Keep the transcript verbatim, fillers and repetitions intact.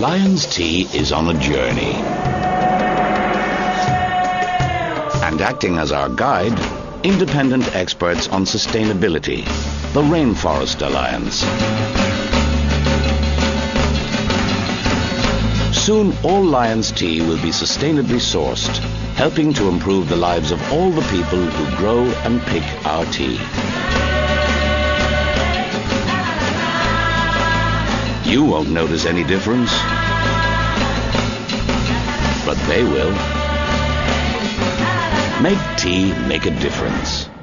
Lyons Tea is on a journey. And acting as our guide, independent experts on sustainability, the Rainforest Alliance. Soon all Lyons Tea will be sustainably sourced, helping to improve the lives of all the people who grow and pick our tea. You won't notice any difference, but they will. Make tea make a difference.